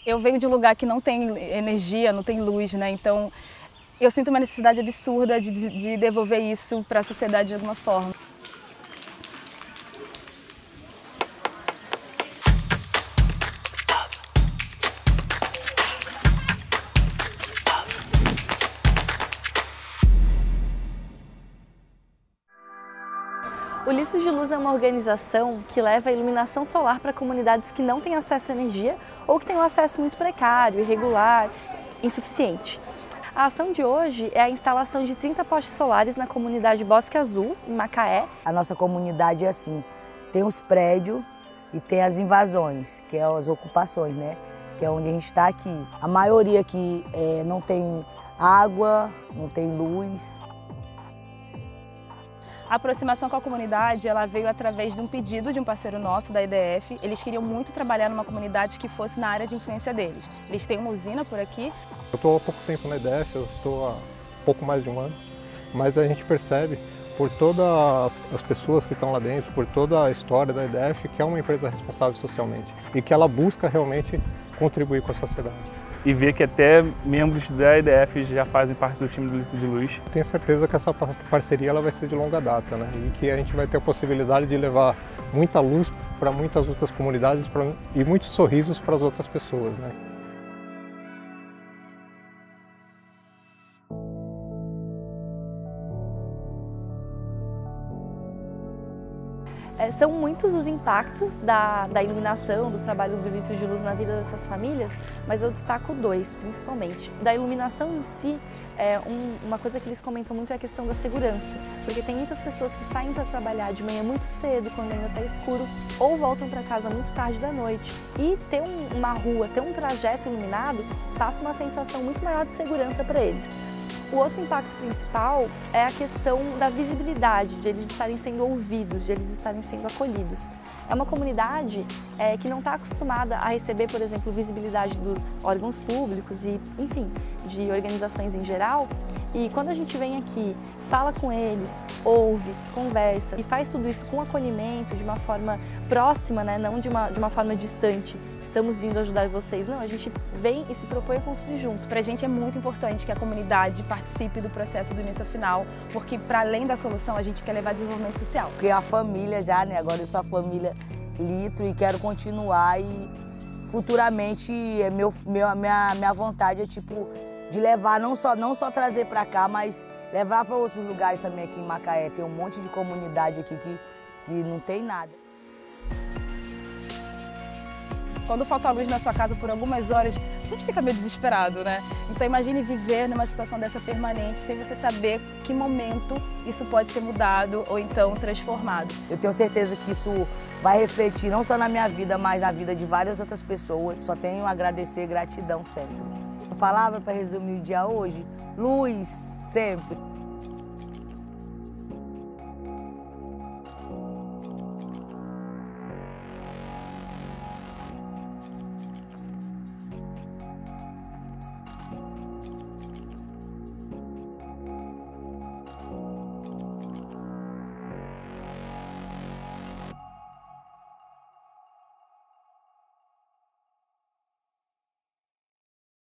Eu venho de um lugar que não tem energia, não tem luz, né? Então eu sinto uma necessidade absurda de devolver isso para a sociedade de alguma forma. O Litros de Luz é uma organização que leva a iluminação solar para comunidades que não têm acesso à energia ou que têm um acesso muito precário, irregular, insuficiente. A ação de hoje é a instalação de 30 postes solares na comunidade Bosque Azul, em Macaé. A nossa comunidade é assim, tem os prédios e tem as invasões, que é as ocupações, né? Que é onde a gente está aqui. A maioria aqui não tem água, não tem luz. A aproximação com a comunidade, ela veio através de um pedido de um parceiro nosso, da EDF. Eles queriam muito trabalhar numa comunidade que fosse na área de influência deles. Eles têm uma usina por aqui. Eu estou há pouco tempo na EDF, eu estou há pouco mais de um ano, mas a gente percebe por todas as pessoas que estão lá dentro, por toda a história da EDF, que é uma empresa responsável socialmente e que ela busca realmente contribuir com a sociedade. E ver que até membros da EDF já fazem parte do time do Litros de Luz. Tenho certeza que essa parceria ela vai ser de longa data, né? E que a gente vai ter a possibilidade de levar muita luz para muitas outras comunidades e muitos sorrisos para as outras pessoas, né? São muitos os impactos da iluminação, do trabalho do Litros de Luz na vida dessas famílias, mas eu destaco dois, principalmente. Da iluminação em si, uma coisa que eles comentam muito é a questão da segurança, porque tem muitas pessoas que saem para trabalhar de manhã muito cedo, quando ainda está escuro, ou voltam para casa muito tarde da noite. E ter uma rua, ter um trajeto iluminado, passa uma sensação muito maior de segurança para eles. O outro impacto principal é a questão da visibilidade, de eles estarem sendo ouvidos, de eles estarem sendo acolhidos. É uma comunidade que não está acostumada a receber, por exemplo, visibilidade dos órgãos públicos e, enfim, de organizações em geral. E quando a gente vem aqui, fala com eles, ouve, conversa e faz tudo isso com acolhimento, de uma forma próxima, né? Não de uma forma distante. Estamos vindo ajudar vocês. Não, a gente vem e se propõe a construir junto. Para a gente é muito importante que a comunidade participe do processo do início ao final, porque para além da solução a gente quer levar desenvolvimento social. Porque a família já, né? Agora eu sou a família Litro e quero continuar e futuramente minha vontade é tipo de levar, não só trazer para cá, mas levar para outros lugares também aqui em Macaé. Tem um monte de comunidade aqui que não tem nada. Quando falta luz na sua casa por algumas horas, a gente fica meio desesperado, né? Então imagine viver numa situação dessa permanente, sem você saber que momento isso pode ser mudado ou então transformado. Eu tenho certeza que isso vai refletir não só na minha vida, mas na vida de várias outras pessoas. Só tenho a agradecer e gratidão sempre. Uma palavra para resumir o dia hoje: luz sempre.